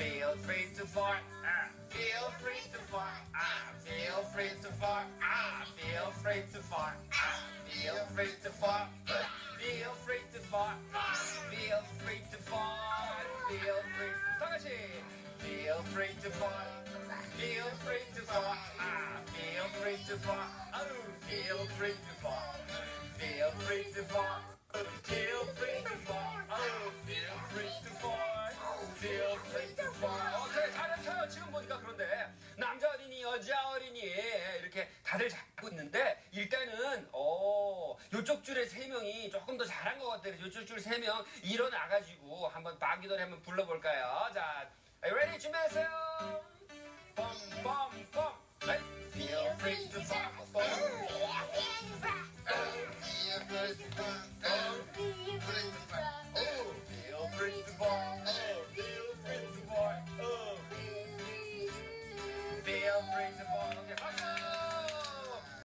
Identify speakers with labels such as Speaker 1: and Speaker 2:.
Speaker 1: Feel free to fart. Feel free to fart. Feel free to fart. Feel free to fart. Feel free to fart. Feel free to fart. Feel free to fart. Feel free. 다 같이. Feel free to fart. Feel free to fart. Feel free to fart. Feel free to fart. Feel free to fart. Feel free to fart. Feel free to fart. Feel free to fart. 그래 잘했어요. 지금 보니까. 그런데 남자 어린이, 여자 어린이 이렇게 다들 잡고 있는데 일단은 요쪽 줄에 3명이 조금 더 잘한 것 같아요. 요쪽 줄 3명 일어나가지고 한번 방귀 노래 한번 불러볼까요? 자, are you ready? 준비하세요. 뻔뻔뻔. Feel free to fart. Feel free to fart. Feel free to fart. Feel free to fart. Feel free to fart. Feel free to fart.